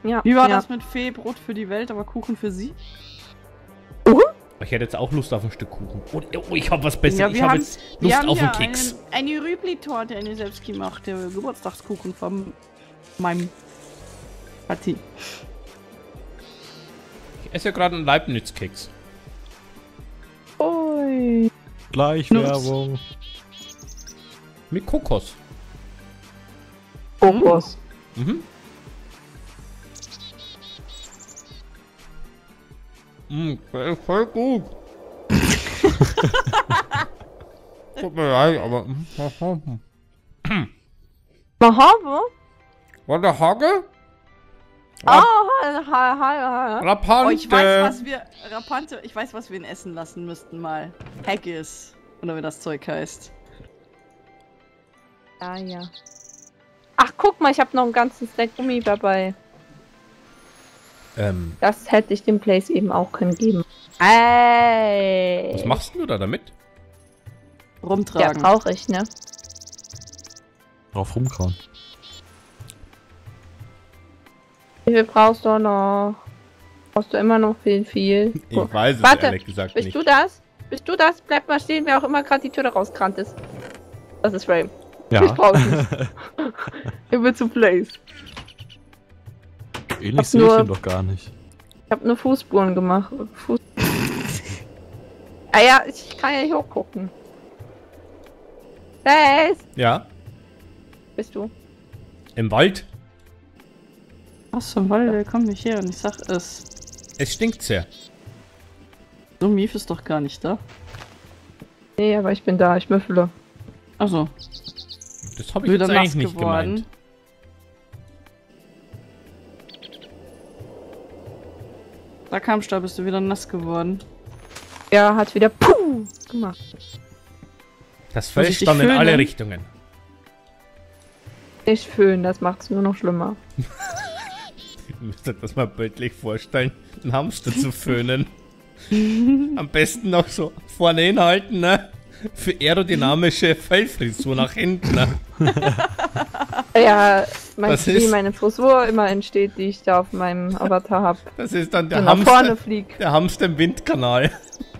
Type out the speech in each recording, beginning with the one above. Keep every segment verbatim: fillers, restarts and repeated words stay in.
ja. Wie war ja. das mit Fee? Brot für die Welt, aber Kuchen für sie? Uh? Ich hätte jetzt auch Lust auf ein Stück Kuchen. Oh, oh ich habe was Besseres. Ja, ich wir habe haben, jetzt wir Lust haben auf ja einen Keks. Eine, eine Rübli-Torte, eine selbstgemachte Geburtstagskuchen von meinem Partie. Ich esse ja gerade einen Leibniz-Keks. Ui. Gleich Werbung. Mit Kokos. Kokos. Mhm. Mhm, der ist voll gut. Tut mir leid, aber... Mahave? War der Hage? Ah, ha, ha, ha. Rapante. Oh, ich weiß, was wir... Rapante, ich weiß, was wir ihn essen lassen müssten mal. Haggis. Oder wie das Zeug heißt. Ja, ja. Ach, guck mal, ich habe noch einen ganzen Stack Gummi dabei. Ähm, Das hätte ich dem Place eben auch können geben. Ey. was machst du da damit? Ja, Rumtragen. brauche ich, ne? Drauf rumkauen. Wie viel brauchst du noch? Brauchst du immer noch viel, viel? Ich weiß es Warte, ehrlich gesagt Bist nicht. du das? Bist du das? Bleib mal stehen, wer auch immer gerade die Tür da rausgerannt ist. Das ist Ray. Ja. Ich brauche nicht. Ich will zu Place. Ähnlich hab sehe ich nur- ihn doch gar nicht. Ich habe nur Fußspuren gemacht. Fuß ah ja, ich kann ja nicht hochgucken. Place! Ja, Bist du? im Wald. Achso, weil der kommt nicht her und ich sag es. Es stinkt sehr. So Mief ist doch gar nicht da. Nee, aber ich bin da, ich müffle. Achso, Das habe ich wieder jetzt nass eigentlich nicht geworden. gemeint. Da kam Stab, bist du wieder nass geworden. Ja, hat wieder Puh gemacht. Das Muss fällt ich dich dann in alle föhnen? Richtungen. Nicht föhnen, das macht's nur noch schlimmer. Ihr müsst euch das mal bildlich vorstellen, einen Hamster zu föhnen. Am besten noch so vorne hinhalten, ne? Für aerodynamische Fellfrisur nach hinten, ne? Ja, mein, Das wie ist- meine Frisur immer entsteht, die ich da auf meinem Avatar habe. Das ist dann der Und nach vorne Hamster, fliegt. der Hamster im Windkanal.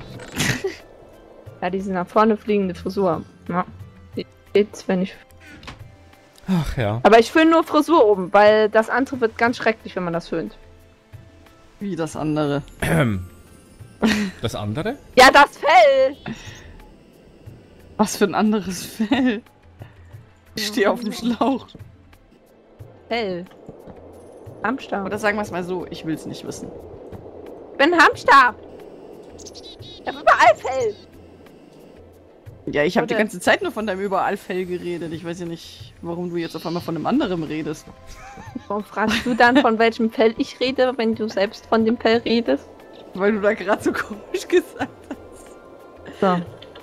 Ja, diese nach vorne fliegende Frisur. Ja. Die steht, wenn ich. Ach ja. Aber ich föhne nur Frisur oben, weil das andere wird ganz schrecklich, wenn man das föhnt. Wie das andere. Das andere? Ja, das Fell! Was für ein anderes Fell. Ich stehe auf dem Schlauch. Fell. Hamster. Oder sagen wir es mal so, ich will es nicht wissen. Ich bin ein Hamster! Ich hab überall Fell! Ja, ich habe die Oder- ganze Zeit nur von deinem überall Fell geredet. Ich weiß ja nicht, warum du jetzt auf einmal von einem anderen redest. Warum fragst du dann, von welchem Fell ich rede, wenn du selbst von dem Fell redest? Weil du da gerade so komisch gesagt hast. So.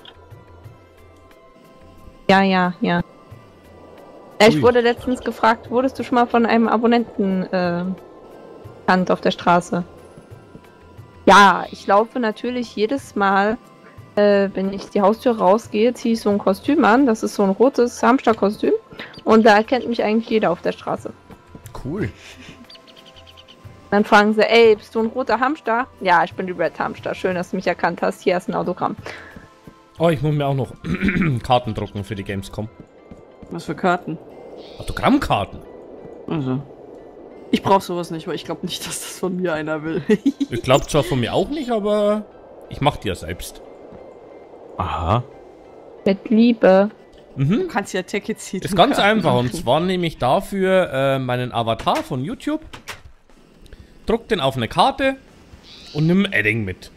Ja, ja, ja. Äh, Ich Ui. wurde letztens gefragt, wurdest du schon mal von einem Abonnenten äh, erkannt auf der Straße? Ja, ich laufe natürlich jedes Mal, äh, wenn ich die Haustür rausgehe, ziehe ich so ein Kostüm an. Das ist so ein rotes Hamsterkostüm. Und da erkennt mich eigentlich jeder auf der Straße. Cool. Dann fragen sie, ey, bist du ein roter Hamster? Ja, ich bin die Red Hamster. Schön, dass du mich erkannt hast. Hier ist ein Autogramm. Oh, ich muss mir auch noch Karten drucken für die Gamescom. Was für Karten? Autogrammkarten. Also. Ich brauche sowas nicht, weil ich glaube nicht, dass das von mir einer will. Ich glaube zwar von mir auch nicht, aber ich mach die ja selbst. Aha. Mit Liebe. Mhm. Du kannst ja Tech-Ziehen. Ist ganz einfach und zwar nehme ich dafür äh, meinen Avatar von YouTube, druck den auf eine Karte und nimm Edding mit.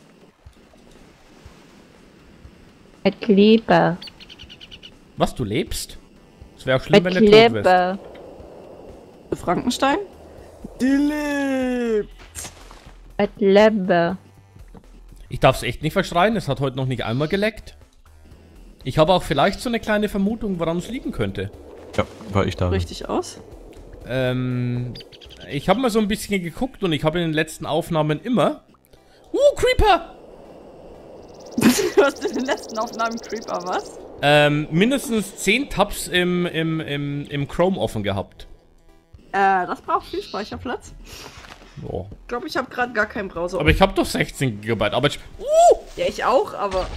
Mit Liebe. Was, du lebst? Das wäre auch schlimm, Mit wenn du tot wärst. Liebe. Frankenstein? Die lebt! Mit Liebe. Ich darf es echt nicht verschreien, es hat heute noch nicht einmal geleckt. Ich habe auch vielleicht so eine kleine Vermutung, woran es liegen könnte. Ja, war ich da. Richtig aus? Ähm, ich habe mal so ein bisschen geguckt und ich habe in den letzten Aufnahmen immer... Uh, Creeper! Du hast in den letzten Aufnahmen Creeper, was? Ähm, mindestens zehn Tabs im, im, im, im Chrome offen gehabt. Äh, das braucht viel Speicherplatz. Oh. Ich glaube, ich habe gerade gar keinen Browser. Aber ich habe doch sechzehn Gigabyte, aber ich... Uh! Ja, ich auch, aber...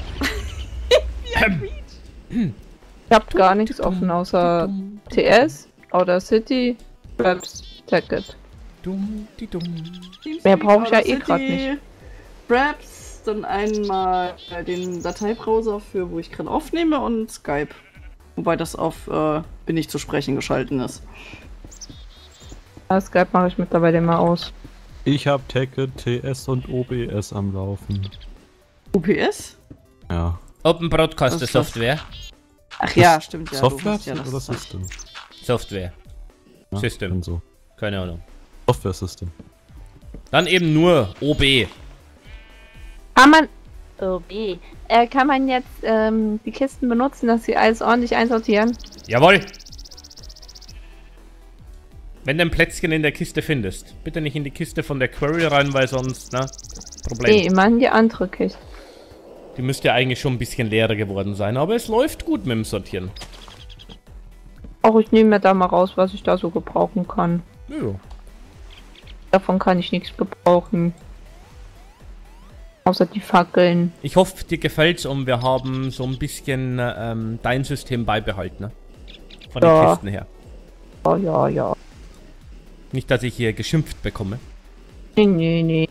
Ich hab gar nichts offen außer T S, Outer City, Fraps, Tacket. Dumm, die dumm. Mehr brauche ich ja eh gerade nicht. Fraps, dann einmal äh, den Dateibrowser für, wo ich gerade aufnehme und Skype. Wobei das auf äh, bin ich zu sprechen geschalten ist. Ja, Skype mache ich mittlerweile immer aus. Ich habe Tacket, T S und O B S am Laufen. U P S? Ja. Open Broadcaster Was ist das? Software. Ach ja, stimmt ja. du Software hast ja das oder gesagt. System? Software. Ja, System. und so. Keine Ahnung. Software System. Dann eben nur O B. Kann man... Oh weh. Äh, kann man jetzt ähm, die Kisten benutzen, dass sie alles ordentlich einsortieren? Jawohl. Wenn du ein Plätzchen in der Kiste findest, bitte nicht in die Kiste von der Query rein, weil sonst, ne? Problem. Nee, immer in die andere Kiste. Die müsste ja eigentlich schon ein bisschen leerer geworden sein, aber es läuft gut mit dem Sortieren. Auch ich nehme mir da mal raus, was ich da so gebrauchen kann. Ja. Davon kann ich nichts gebrauchen. Außer die Fackeln. Ich hoffe, dir gefällt's und wir haben so ein bisschen ähm, dein System beibehalten, ne? Von den Ja. Kisten her. Ja, ja, ja. Nicht, dass ich hier geschimpft bekomme. Nee, nee, nee.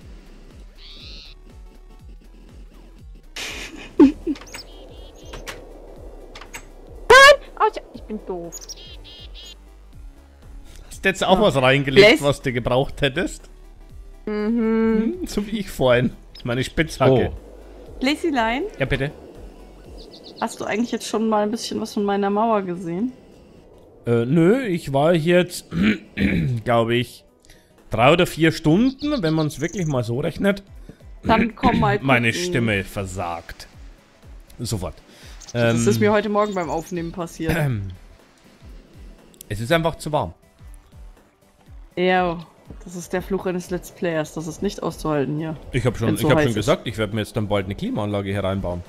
Nein! Oh, ich bin doof. Hast du jetzt auch was reingelegt, Blaze? was du gebraucht hättest? Mhm. Hm, so wie ich vorhin. Meine Spitzhacke. Oh. Lazyline, Ja, bitte. hast du eigentlich jetzt schon mal ein bisschen was von meiner Mauer gesehen? Äh, nö, ich war hier jetzt, glaube ich, drei oder vier Stunden, wenn man es wirklich mal so rechnet. Dann komm mal gucken. Meine Stimme versagt. Sofort. Das Ähm, ist mir heute Morgen beim Aufnehmen passiert. Es ist einfach zu warm. Ja, das ist der Fluch eines Let's Players. Das ist nicht auszuhalten hier. Ich habe schon, Wenn's so ich hab heiß schon ist. gesagt, ich werde mir jetzt dann bald eine Klimaanlage hier reinbauen.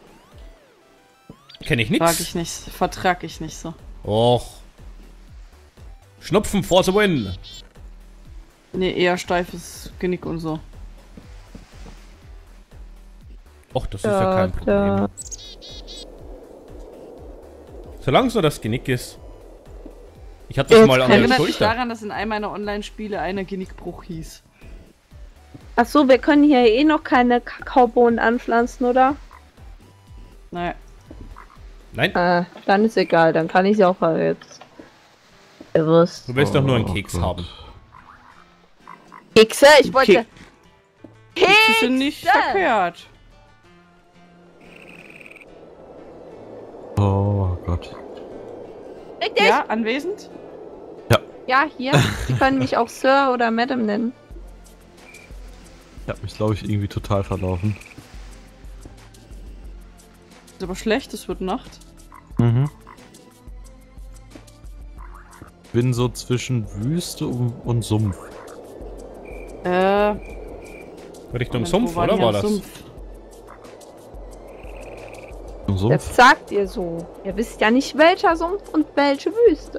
Kenne ich Frag nix. ich nicht, vertrag ich nicht so. Och. Schnupfen for the win. Nee, eher steifes Genick und so. Och, das ist ja kein Problem. Da, Solange so das Genick ist. Ich hatte das Jetzt mal an der Erinnert mich Schulter. daran, dass in einem meiner Online-Spiele einer Genickbruch hieß. Achso, wir können hier eh noch keine Kakaobohnen anpflanzen, oder? Naja. Nein, Äh, dann ist egal, dann kann ich sie auch jetzt. Bewusst. du willst doch nur einen Oh Keks Gott. haben. Kekse, ich wollte. Die sind nicht Kekse! verkehrt. Oh Gott. Richtig? Ja, anwesend? Ja, hier. Sie können mich auch Sir oder Madam nennen. Ich hab mich, glaube ich, irgendwie total verlaufen. Ist aber schlecht, es wird Nacht. Mhm. Bin so zwischen Wüste und, und Sumpf. Äh. Richtung Moment, Sumpf, wo oder die war am das? Sumpf? Und Das Sumpf? sagt ihr so. Ihr wisst ja nicht, welcher Sumpf und welche Wüste.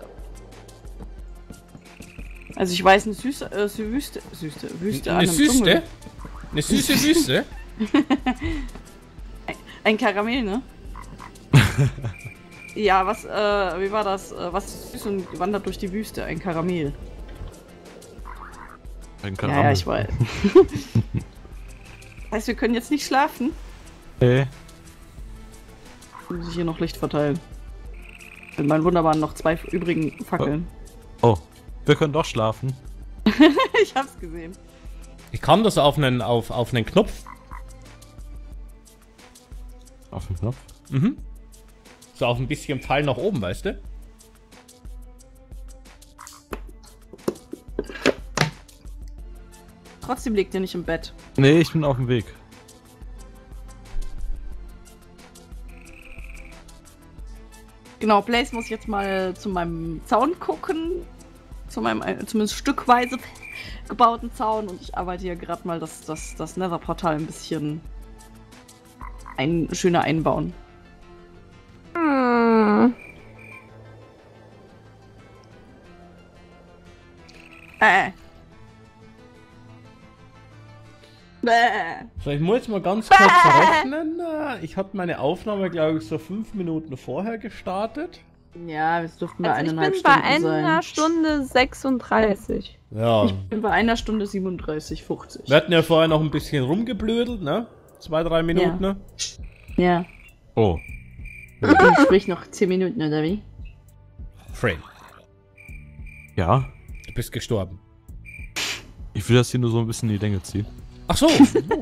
Also ich weiß eine süße, äh, Sü- Wüste, Süße, Wüste an Eine einem Süße? Dschungel. Eine süße Wüste? Ein Karamell, ne? Ja, was, äh, wie war das? Äh, Was ist süß und wandert durch die Wüste? Ein Karamell. Ein Ja, ja, ich weiß. Heißt, wir können jetzt nicht schlafen? Hey. Muss ich hier noch Licht verteilen. Mit meinen wunderbaren noch zwei übrigen Fackeln. Oh, wir können doch schlafen. Ich hab's gesehen. Ich kann das auf einen, auf, auf einen Knopf. Auf den Knopf. Mhm. So auf ein bisschen Pfeil nach oben, weißt du? Trotzdem liegt ihr nicht im Bett. Nee, ich bin auf dem Weg. Genau, Blaze muss jetzt mal zu meinem Zaun gucken. Zu meinem äh, zumindest stückweise gebauten Zaun. Und ich arbeite hier gerade mal das, das, das Nether-Portal ein bisschen ein, schöner einbauen. Hm. Äh. Bäh. So, ich muss jetzt mal ganz kurz rechnen. Ich habe meine Aufnahme, glaube ich, so fünf Minuten vorher gestartet. Ja, es dürften bei Also ich eineinhalb bin bei Stunden einer sein. Stunde sechsunddreißig. Ja. Ich bin bei einer Stunde siebenunddreißig, fünfzig. Wir hatten ja vorher noch ein bisschen rumgeblödelt, ne? Zwei, drei Minuten, Ja. ne? Ja. Oh. Sprich noch zehn Minuten, oder wie? Frame, Ja. du bist gestorben. Ich will das hier nur so ein bisschen in die Länge ziehen. Ach so.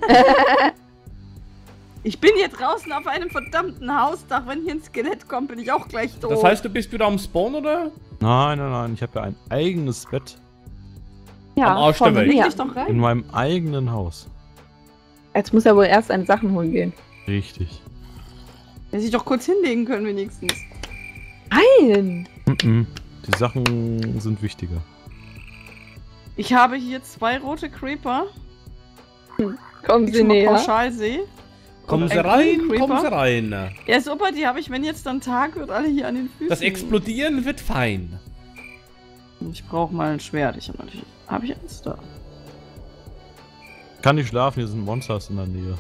Ich bin hier draußen auf einem verdammten Hausdach. Wenn hier ein Skelett kommt, bin ich auch gleich tot. Das heißt, du bist wieder am Spawn, oder? Nein, nein, nein. Ich habe ja ein eigenes Bett Ja, Am Arsch der von Welt. leg mir. dich doch in rein. meinem eigenen Haus. Jetzt muss er wohl erst seine Sachen holen gehen. Richtig. Hätte ich doch kurz hinlegen können, wenigstens. Nein! Mhm. Die Sachen sind wichtiger. Ich habe hier zwei rote Creeper. Kommen Die Sie ich schon mal näher. pauschal sehe. Kommen Und Sie ein rein, grünen Creeper. kommen Sie rein. Ja, super, die habe ich, wenn jetzt dann Tag wird, alle hier an den Füßen. Das Explodieren wird fein. Ich brauche mal ein Schwert. Ich habe natürlich. Habe ich eins da? Kann nicht schlafen, hier sind Monsters in der Nähe.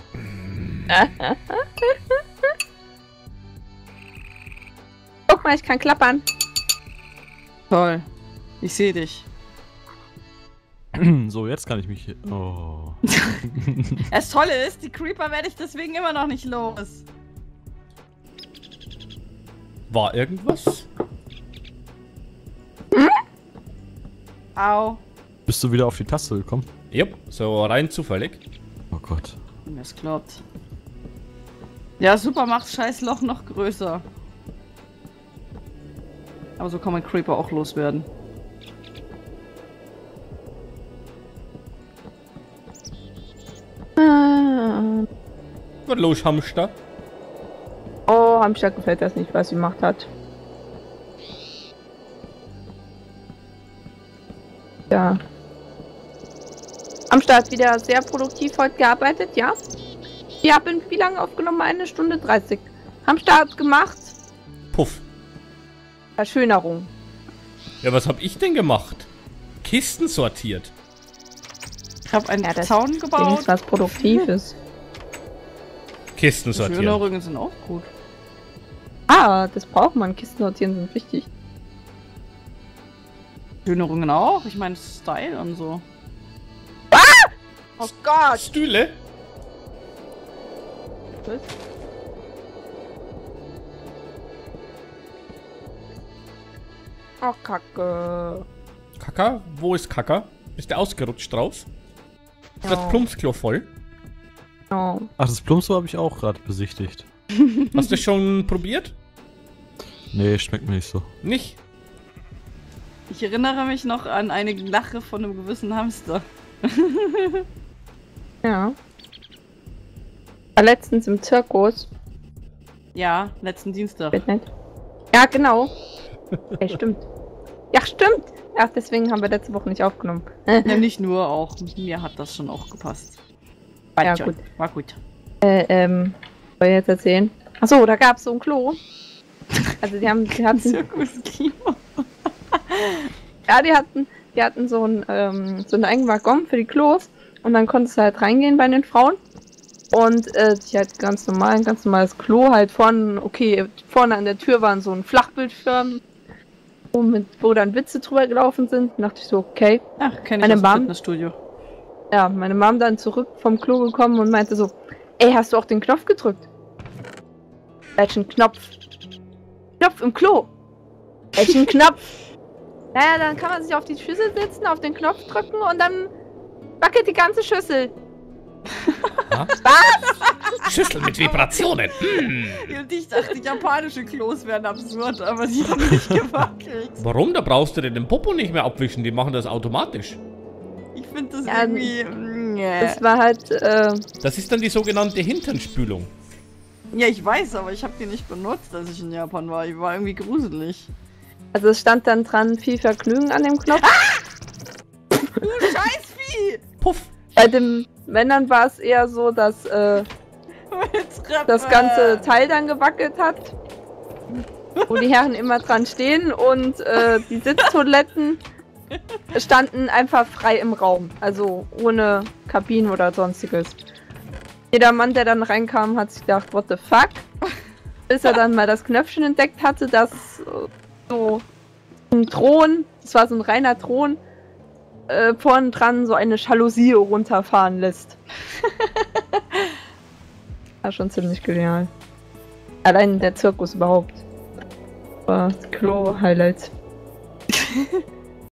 Guck mal, ich kann klappern. Toll. Ich sehe dich. So, jetzt kann ich mich hier... Oh. Das Tolle ist, die Creeper werde ich deswegen immer noch nicht los. War irgendwas? Au. Bist du wieder auf die Taste gekommen? Jupp, so rein zufällig. Oh Gott. Das klappt. Ja, super, macht scheiß Loch noch größer. Aber so kann man Creeper auch loswerden. Ah. Was los, Hamster? Oh, Hamster gefällt das nicht, was sie gemacht hat. Ja. Hamster hat wieder sehr produktiv heute gearbeitet, ja? Wir haben wie lange aufgenommen? Eine Stunde dreißig. Hamster hat gemacht. Puff. Verschönerung. Ja, was hab ich denn gemacht? Kisten sortiert. Ich habe einen Ja, das Zaun gebaut. Wenigstens was Produktives. Kisten sortiert. Schönerrücken sind auch gut. Ah, das braucht man. Kisten sortieren sind wichtig. Schönerungen auch. Ich meine Style und so. Oh Gott! Stühle? Was? Oh, Kacke. Kaka? Wo ist Kaka? Ist der ausgerutscht drauf? Ist das Ja. Plumpsklo voll? Oh. Ach, das Plumpso habe ich auch gerade besichtigt. Hast du schon probiert? Nee, schmeckt mir nicht so. Nicht? Ich erinnere mich noch an eine Lache von einem gewissen Hamster. Ja. War letztens im Zirkus. Ja, letzten Dienstag. Wird nett. Ja, genau. Ey, stimmt. Ja, stimmt. Ach, deswegen haben wir letzte Woche nicht aufgenommen. Ja, nicht nur, auch mir hat das schon auch gepasst. War Ja, schon. gut. War gut. Äh, ähm, soll ich jetzt erzählen? Achso, da gab es so ein Klo. Also die haben, die hatten, Zirkusklima. ja, die hatten, die hatten so einen, ähm, so einen eigenen Waggon für die Klos und dann konntest du halt reingehen bei den Frauen und äh, die halt ganz normal, ein ganz normales Klo halt vorne, okay, vorne an der Tür waren so ein Flachbildschirm, wo, mit, wo dann Witze drüber gelaufen sind. Da dachte ich so, okay. Ach, kenn ich Meine aus dem Mom- Fitnessstudio. Ja, meine Mom dann zurück vom Klo gekommen und meinte so, ey, hast du auch den Knopf gedrückt? Welchen Knopf? Knopf im Klo. Welchen Knopf? Naja, dann kann man sich auf die Schüssel setzen, auf den Knopf drücken und dann wackelt die ganze Schüssel. Schüssel mit Vibrationen. Hm. Und ich dachte, japanische Klos wären absurd, aber die haben nicht gewackelt. Warum? Da brauchst du dir den Popo nicht mehr abwischen. Die machen das automatisch. Ich finde das Ja, irgendwie... Nee. Das war halt, äh, Das ist dann die sogenannte Hinternspülung. Ja, ich weiß, aber ich habe die nicht benutzt, als ich in Japan war. Die war irgendwie gruselig. also es stand dann dran, viel Vergnügen an dem Knopf. Du Scheißvieh! Puff. Bei den Männern war es eher so, dass äh, das ganze Teil dann gewackelt hat. Wo die Herren immer dran stehen und äh, die Sitztoiletten standen einfach frei im Raum. Also ohne Kabinen oder sonstiges. Jeder Mann, der dann reinkam, hat sich gedacht, what the fuck? Bis er dann mal das Knöpfchen entdeckt hatte, das so ein Thron, das war so ein reiner Thron, äh, vorne dran so eine Jalousie runterfahren lässt. War schon ziemlich genial. Allein der Zirkus überhaupt. War Klo-Highlights.